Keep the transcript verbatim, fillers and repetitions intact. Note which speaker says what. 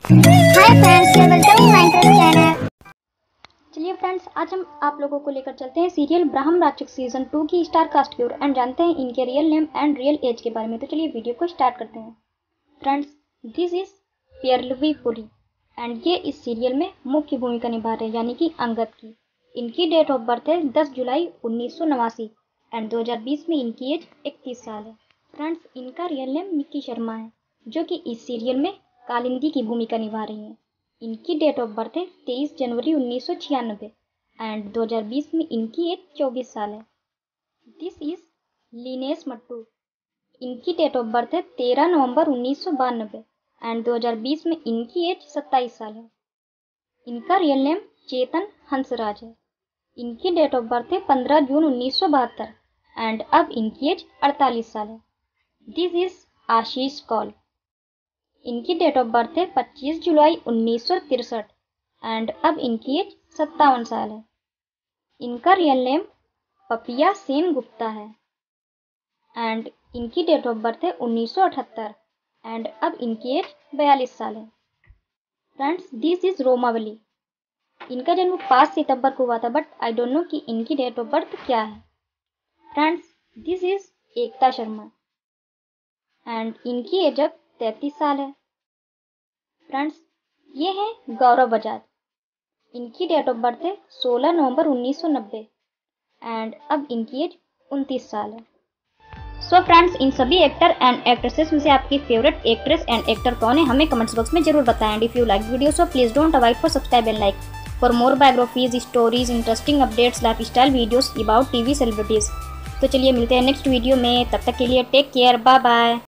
Speaker 1: Hi friends, welcome to my channel.
Speaker 2: चलिए friends, आज हम आप लोगों को लेकर चलते हैं serial Brahma Rakshas season two की स्टार कास्ट की ओर एंड जानते हैं इनके real name and real age के बारे में। तो चलिए वीडियो को स्टार्ट करते हैं। Friends, this is Pearl V Puri and ये इस सीरियल में मुख्य भूमिका निभा रहे हैं, यानी कि अंगद की। इनकी डेट ऑफ बर्थ है दस जुलाई उन्नीस सौ नवासी एंड दो हज़ार बीस में इनकी एज इकतीस साल है। फ्रेंड्स, इनका रियल नेम निक्की शर्मा है, जो कि इस सीरियल में कालिंदी की भूमिका निभा रही हैं। इनकी डेट ऑफ बर्थ है तेईस जनवरी उन्नीस सौ छियानबे एंड दो हज़ार बीस में इनकी एज चौबीस साल है। This is Linesh Mattoo. इनकी डेट ऑफ बर्थ है तेरह नवंबर उन्नीस सौ बानबे एंड दो हज़ार बीस में इनकी एज सत्ताईस साल है। इनका रियल नेम चेतन हंसराज है। इनकी डेट ऑफ बर्थ है पंद्रह जून उन्नीस सौ बहत्तर एंड अब इनकी एज अड़तालीस साल है। This is Ashish Kaul. इनकी डेट ऑफ बर्थ है पच्चीस जुलाई उन्नीस सौ तिरसठ एंड अब इनकी एज सत्तावन साल है। इनका रियल नेम पपिया सेन गुप्ता है एंड इनकी डेट ऑफ बर्थ है उन्नीस सौ अठहत्तर एंड अब इनकी एज बयालीस साल है। Friends, this is Romavali. इनका जन्म पाँच सितंबर को हुआ था, बट आई डोंट नो कि इनकी डेट ऑफ बर्थ क्या है। Friends, this is Ekta Sharma and इनकी एज अब तैंतीस साल है। फ्रेंड्स, ये हैं गौरव बजाज। इनकी डेट ऑफ बर्थ है सोलह नवंबर उन्नीस सौ नब्बे एंड अब इनकी एज उनतीस साल है। सो फ्रेंड्स, इन सभी एक्टर एंड एक्ट्रेसेस में से आपकी फेवरेट एक्ट्रेस एंड एक्टर कौन है, हमें कमेंट्स बॉक्स में जरूर बताएं। And if you like video so please don't avoid for subscribe and like for more biographies, stories, interesting updates, life style videos about TV celebrities. तो चलिए मिलते हैं नेक्स्ट वीडियो में, तब तक के लिए टेक केयर, बाय बाय।